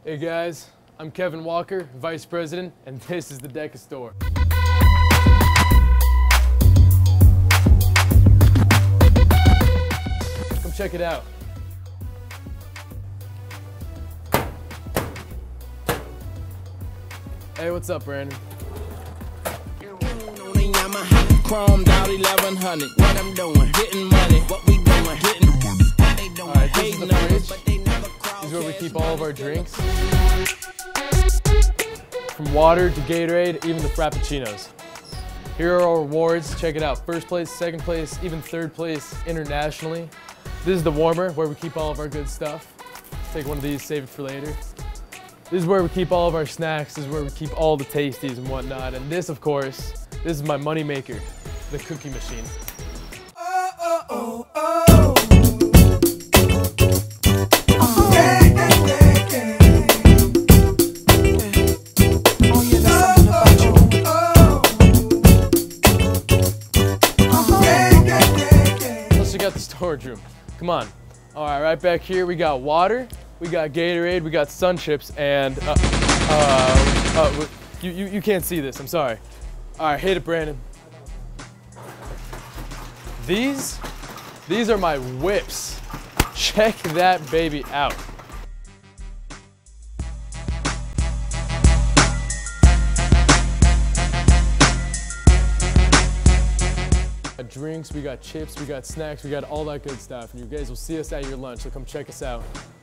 Hey guys, I'm Kevin Walker, Vice President, and this is the DECA store. Come check it out. Hey, what's up, Brandon? Chromed out 1100. What I'm doing, getting money. What we doing, getting money. All right, this is the fridge. This is where we keep all of our drinks. From water to Gatorade, even the Frappuccinos. Here are our awards. Check it out. First place, second place, even third place internationally. This is the warmer, where we keep all of our good stuff. Take one of these, save it for later. This is where we keep all of our snacks. This is where we keep all the tasties and whatnot. And this, of course, this is my money maker, the cookie machine. Let's check out the storage room. Come on. All right, right back here we got water, we got Gatorade, we got Sun Chips, and you can't see this. I'm sorry. All right, hit it, Brandon. These are my whips. Check that baby out. We got drinks, we got chips, we got snacks, we got all that good stuff. And you guys will see us at your lunch, so come check us out.